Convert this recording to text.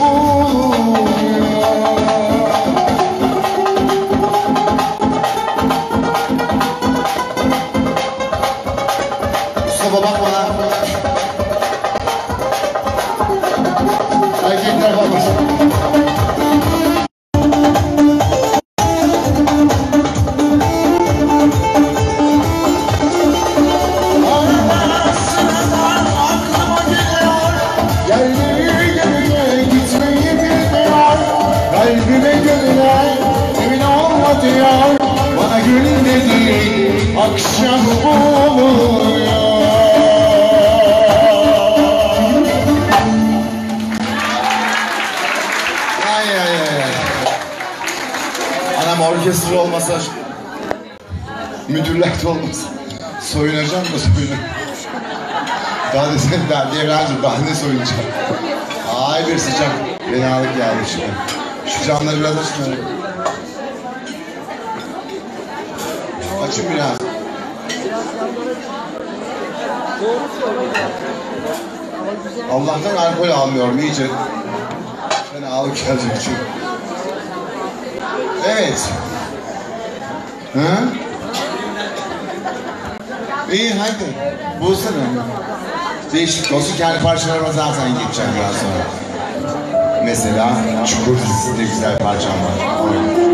Mustafa bak bana. Erkekler bakmasın. Kalbime gönülen emin olma diyor. Bana gül dediğin akşam oluyor. Ay ay ay. Anam orkestra olmasa, müdürler de olmasa soyunacağım da soyunacağım. Daha Devrancığım daha ne soyunacağım? Ay bir sıcak fenalık geldi şimdi. Şu camları biraz açın öyle. Açın biraz. Allah'tan alkol almıyorum iyice. Fenalık gelecek çünkü. Evet. Hı? İyi hadi. Bulsana. Değişik olsun, kendi parçalarıma zaten geçeceğim biraz sonra. Mesela Çukur dizisinde güzel parçam var.